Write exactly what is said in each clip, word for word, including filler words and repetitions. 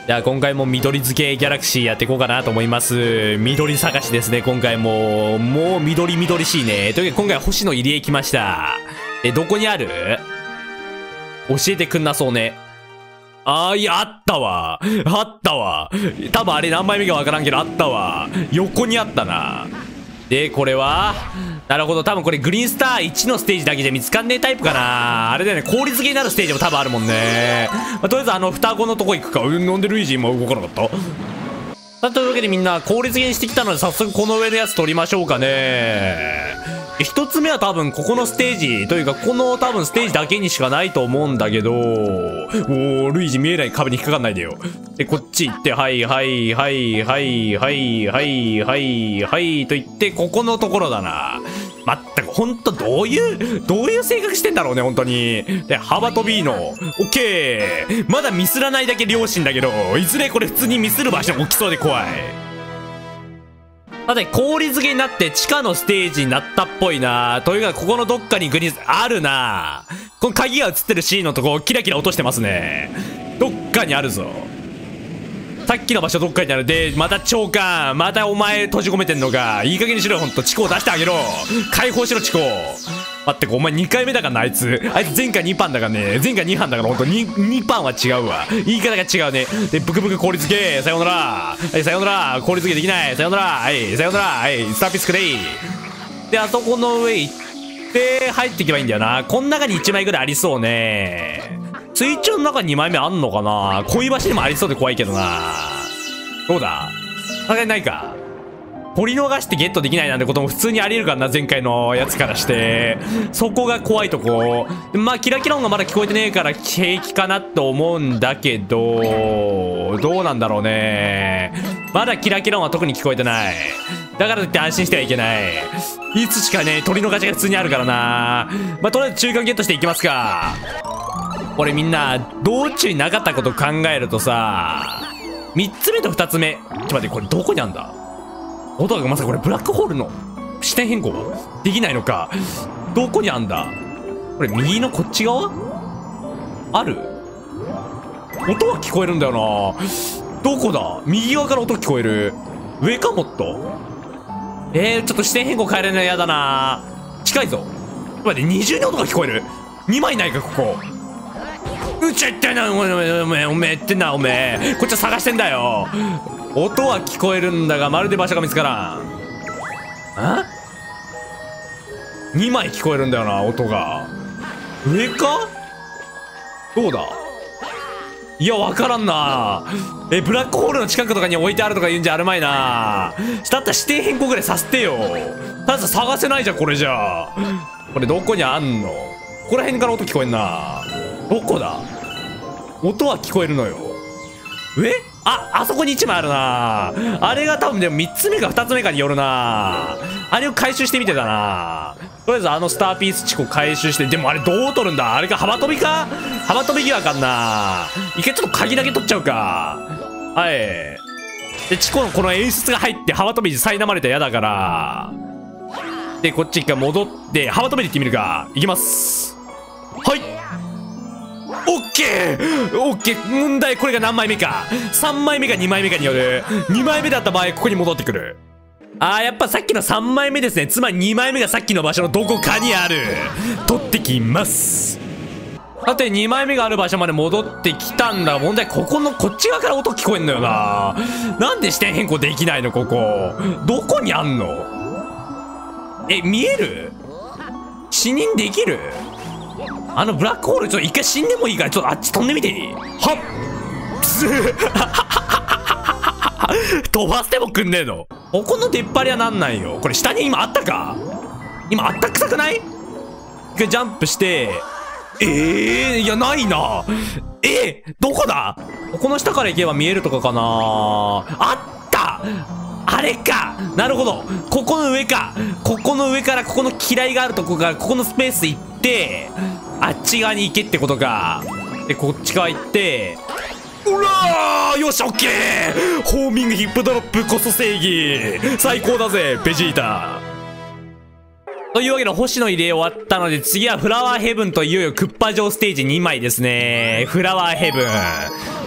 じゃあ今回も緑付けギャラクシーやっていこうかなと思います。緑探しですね、今回も。もう緑緑しいね。というわけで今回は星の入り江来ました。え、どこにある？教えてくんなそうね。あー、いや、あったわ。あったわ。多分あれ何枚目かわからんけど、あったわ。横にあったな。で、これはなるほど。多分これグリーンスターいちのステージだけじゃ見つかんねえタイプかな。あれだよね。氷漬けになるステージも多分あるもんね。まあ、とりあえずあの双子のとこ行くか。うん、なんでルイージ今動かなかった？さあ、というわけでみんな氷漬けにしてきたので早速この上のやつ取りましょうかね。一つ目は多分ここのステージというかこの多分ステージだけにしかないと思うんだけど、おー、ルイージ見えない壁に引っかかんないでよ。で、こっち行って、はいはいはいはいはいはいはいはいと言って、ここのところだな。まったくほんとどういうどういう性格してんだろうね、本当に。で、幅跳びのオッケー。まだミスらないだけ良心だけど、いずれこれ普通にミスる場所起きそうで怖い。さて、氷漬けになって地下のステージになったっぽいな。というか、ここのどっかにグリーン、あるな。この鍵が映ってるシーンのとこ、キラキラ落としてますね。どっかにあるぞ。さっきの場所どっかにある。で、また長官。またお前閉じ込めてんのか。いい加減にしろよ、ほんと。チコを出してあげろ。解放しろ、チコ。待って、お前にかいめだからな、あいつ。あいつ前回にパンだからね。前回に班だからほんと。に、にパンは違うわ。言い方が違うね。で、ブクブク氷漬け。さよなら。はい、さよなら。氷漬けできない。さよなら。はい、さよなら。はい、スターピスクレイ。で、あそこの上行って、入っていけばいいんだよな。こん中にいちまいぐらいありそうね。水中の中ににまいめあんのかな。恋橋にもありそうで怖いけどな。どうだ？さすがにないか。取り逃してゲットできないなんてことも普通にありえるからな、前回のやつからして。そこが怖いとこ。まあ、キラキラ音がまだ聞こえてねえから平気かなと思うんだけど、どうなんだろうね。まだキラキラ音は特に聞こえてない。だからといって安心してはいけない。いつしかね、取り逃しが普通にあるからな。まあ、とりあえず中間ゲットしていきますか。これみんな、道中になかったことを考えるとさ、みっつめとふたつめ。ちょっと待って、これどこにあんだ？音がまさかこれブラックホールの視点変更できないのか。どこにあんだ？これ右のこっち側ある？音は聞こえるんだよな。どこだ？右側から音聞こえる。上かもっと。えー、ちょっと視点変更変えれないの嫌だな。近いぞ。待って、二重に音が聞こえる。にまいないか、ここ。うちゃいってな、おめえ、おめえ、おめえってな、おめえ。こっちは探してんだよ。音は聞こえるんだが、まるで場所が見つからん。ん ?に 枚聞こえるんだよな、音が。上か？どうだ？いや、わからんな。え、ブラックホールの近くとかに置いてあるとか言うんじゃあるまいな。だったら視点変更ぐらいさせてよ。ただ探せないじゃん、これじゃあ。これどこにあんの？ここら辺から音聞こえんな。どこだ？音は聞こえるのよ。上？あ、あそこにいちまいあるな。あれが多分でもみっつめかふたつめかによるな。あれを回収してみてだな。とりあえずあのスターピースチコ回収して、でもあれどう取るんだ？あれか幅跳びか？幅跳び際かんな。一回ちょっと鍵だけ取っちゃうか。はい。で、チコのこの演出が入って幅跳びに苛まれたら嫌だから。で、こっち一回戻って、幅跳びで行ってみるか。いきます。はい。オッケーオッケー問題これが何枚目か。さんまいめかにまいめかによる。にまいめだった場合ここに戻ってくる。あー、やっぱさっきのさんまいめですね。つまりにまいめがさっきの場所のどこかにある。取ってきます。さてにまいめがある場所まで戻ってきたんだ。問題ここのこっち側から音聞こえんのよな。なんで視点変更できないの？ここどこにあんの？え、見える？視認できる？あのブラックホールちょっと一回死んでもいいからちょっとあっち飛んでみていい？はっ飛ばしてもくんねえの？ここの出っ張りはなんないよ。これ下に今あったか？今あったくさくない？一回ジャンプしてええー、いやないな。えー、どこだ？ここの下から行けば見えるとかかな。あった！あれか。なるほど。ここの上か。ここの上からここの嫌いがあるとこからここのスペース行ってあっち側に行けってことか。で、こっち側行って、うらーよし、オッケーホーミングヒップドロップこそ正義最高だぜ、ベジータ。というわけで、星の入れ終わったので、次はフラワーヘブンといよいよクッパ城ステージにまいですね。フラワーヘブン。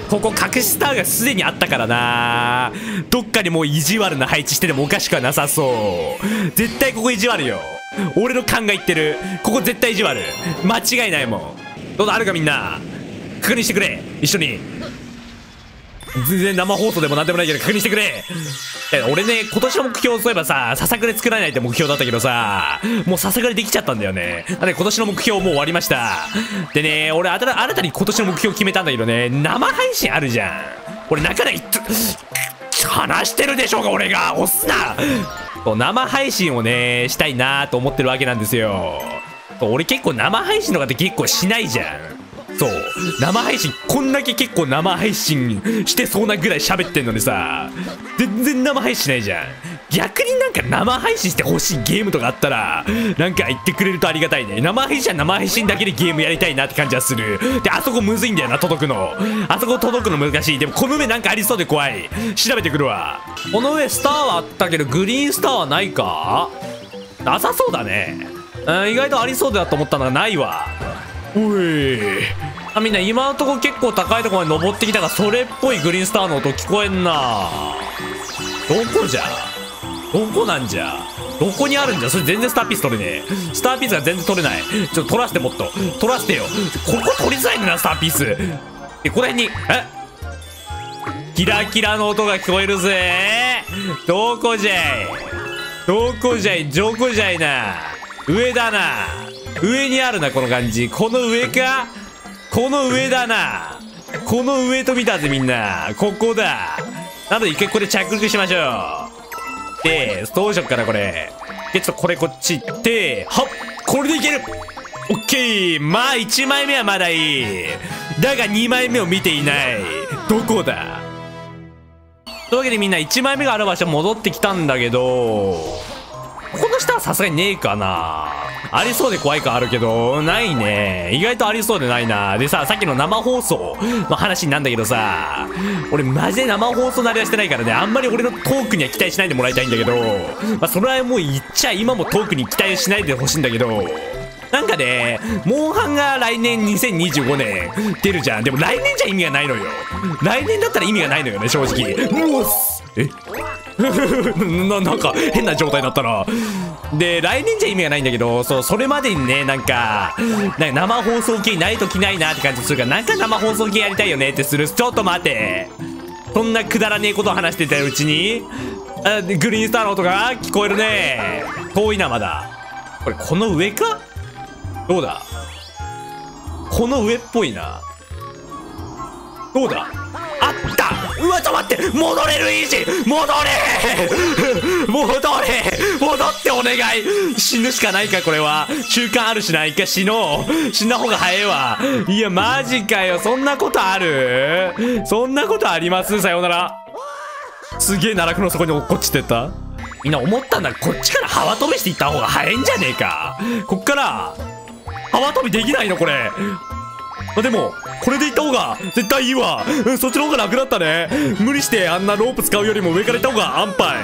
ここ隠しスターがすでにあったからな。どっかにもう意地悪な配置しててもおかしくはなさそう。絶対ここ意地悪よ。俺の勘が言ってる。ここ絶対意地悪。間違いないもん。どうぞあるかみんな。確認してくれ。一緒に。全然生放送でもなんでもないけど確認してくれ。俺ね、今年の目標そういえばさ、ささくれ作らないって目標だったけどさ、もうささくれできちゃったんだよね。なので今年の目標もう終わりました。でね、俺新たに今年の目標決めたんだけどね、生配信あるじゃん。俺中で話してるでしょうが、俺が押すな。生配信をねしたいなと思ってるわけなんですよ。俺結構生配信とかって結構しないじゃん。そう生配信こんだけ結構生配信してそうなぐらい喋ってんのにさ、全然生配信しないじゃん。逆になんか生配信してほしいゲームとかあったらなんか言ってくれるとありがたいね。生配信は生配信だけでゲームやりたいなって感じはする。であそこむずいんだよな、届くの。あそこ届くの難しい。でもこの上なんかありそうで怖い。調べてくるわ。この上スターはあったけどグリーンスターはないか。なさそうだね。うん、意外とありそうだと思ったのがないわ。おいあ、みんな今のところ結構高いところまで登ってきたが、それっぽいグリーンスターの音聞こえんな。どこじゃどこなんじゃどこにあるんじゃ。それ全然スターピース取れねえ。スターピースが全然取れない。ちょっと取らせて、もっと取らせてよ。ここ取りづらいんだな、スターピース。え、この辺にえキラキラの音が聞こえるぜ。どこじゃいどこじゃいどこじゃいな。上だな。上にあるな、この感じ。この上かこの上だな。この上と見たぜみんな。ここだ。なので一回これ着陸しましょう。でどうしよっかなこれ。でちょっとこれこっち行ってはっこれでいける。オッケー。まあいちまいめはまだいい。だがにまいめを見ていない。どこだ。というわけでみんないちまいめがある場所戻ってきたんだけど、ここの下はさすがにねえかな。ありそうで怖いかあるけどないね。意外とありそうでないな。でさ、さっきの生放送の話になんだけどさ、俺マジで生放送慣れはしてないからね、あんまり俺のトークには期待しないでもらいたいんだけど、まあそれはもう言っちゃ今もトークに期待しないでほしいんだけど、なんかね、モンハンが来年にせんにじゅうごねん出るじゃん。でも来年じゃ意味がないのよ。来年だったら意味がないのよね、正直。もうえな, なんか変な状態だったな。で来年じゃ意味がないんだけど、そうそれまでにね、なんかなんか生放送系ないときないなって感じするから、なんか生放送系やりたいよねってする。ちょっと待て、そんなくだらねえことを話してたうちにあグリーンスターの音が聞こえるね。遠いなまだ。これこの上か。どうだこの上っぽいな。どうだあった。うわちょっと待って、戻れるイージー戻れ戻れ戻ってお願い。死ぬしかないかこれは。習慣あるしな。一回死のう。死んだ方が早いわ。いやマジかよ。そんなことあるそんなことあります。さようなら。すげえ奈落の底に落っこちてった。みんな思ったんだ。こっちから幅跳びしていった方が早いんじゃねえか。こっから幅跳びできないのこれ。あでもこれで行った方が絶対いいわ、うん、そっちの方が楽だったね。無理してあんなロープ使うよりも上から行った方が安牌。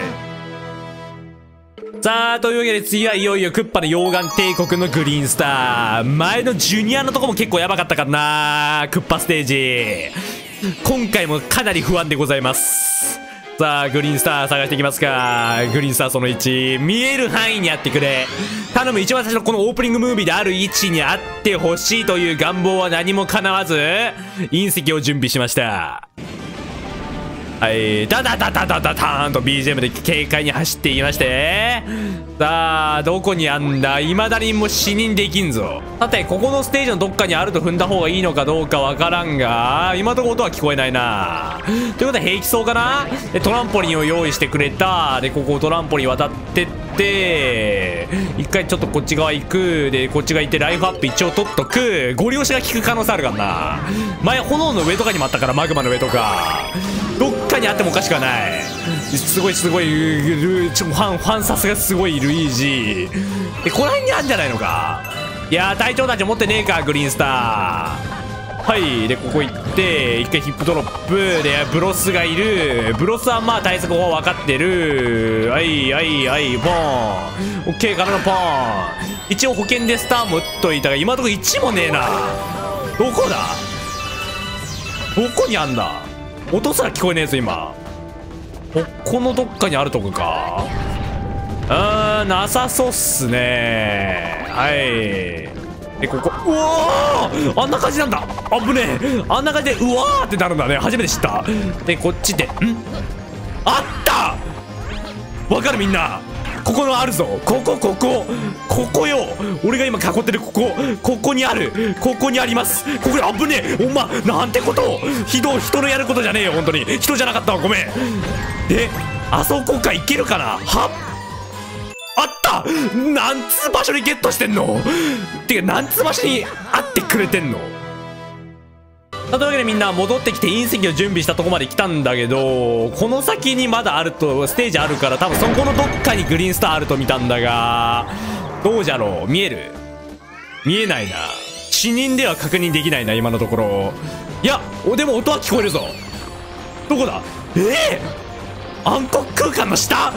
さあというわけで次はいよいよクッパの溶岩帝国のグリーンスター。前のジュニアのとこも結構やばかったからな、クッパステージ。今回もかなり不安でございます。さあグリーンスター探していきますか。グリーンスターそのいち、見える範囲にあってくれ。頼む。一番最初のこのオープニングムービーである位置にあってほしいという願望は何も叶わず、隕石を準備しました。はい、ダダダダダダターンと ビージーエム で軽快に走っていきまして、さあどこにあんだ。未だにもう死認できんぞ。さてここのステージのどっかにあると踏んだ方がいいのかどうかわからんが、今のところ音は聞こえないな。ということで平気そうかな。でトランポリンを用意してくれた。でここトランポリン渡ってって一回ちょっとこっち側行く。でこっち側行ってライフアップ一応取っとく。ゴリ押しが効く可能性あるからな。前炎の上とかにもあったから、マグマの上とかどっかにあってもおかしくはない。すごいすごいファンファンさすがすごいルイージ。えこの辺にあるんじゃないのか。いやー隊長たち持ってねえかグリーンスター。はいでここ行って一回ヒップドロップでブロスがいる。ブロスはまあ対策法分かってる。はいはいはいポンオッケーからのポン。一応保険でスターも打っといたが今のところいちもねえな。どこだどこにあんだ。音すら聞こえねえぞ今。ここのどっかにあるとこか。あー、なさそうっすね。はい。で、ここ、うわー、あんな感じなんだ。あぶねえ。あんな感じでうわーってなるんだね。初めて知った。で、こっちで、んあったわかるみんな。ここのあるぞ。ここここここよ。俺が今囲ってるここ、ここにある。ここにあります。ここにあぶねえ。おまなんてこと。ひどい。人のやることじゃねえよ本当に。人じゃなかったわ、ごめん。で、あそこか行けるかな。はあったなんつう場所にゲットしてんの。てかなんつう場所に会ってくれてんの。というわけでみんな戻ってきて隕石を準備したとこまで来たんだけど、この先にまだあるとステージあるから多分そこのどっかにグリーンスターあると見たんだが、どうじゃろう。見える？見えないな。視認では確認できないな今のところ。いやでも音は聞こえるぞ。どこだ。ええー、暗黒空間の下。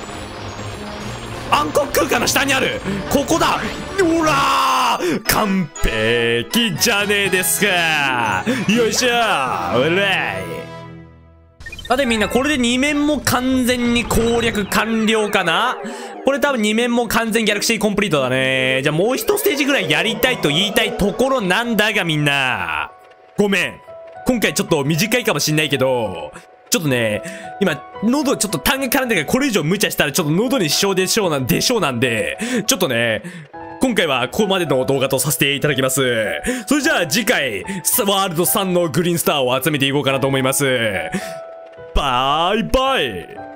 暗黒空間の下にある。ここだ。ほらー完璧じゃねえですか。よいしょー。おらい。さてみんな、これでに面も完全に攻略完了かな。これ多分に面も完全ギャラクシーコンプリートだね。じゃあもう一ステージぐらいやりたいと言いたいところなんだがみんな、ごめん今回ちょっと短いかもしんないけど、ちょっとね、今、喉ちょっと痰が絡んでるから、これ以上無茶したらちょっと喉に支障でしょうなんでしょうなんで、ちょっとね、今回はここまでの動画とさせていただきます。それじゃあ次回、ワールドさんのグリーンスターを集めていこうかなと思います。バイバイ。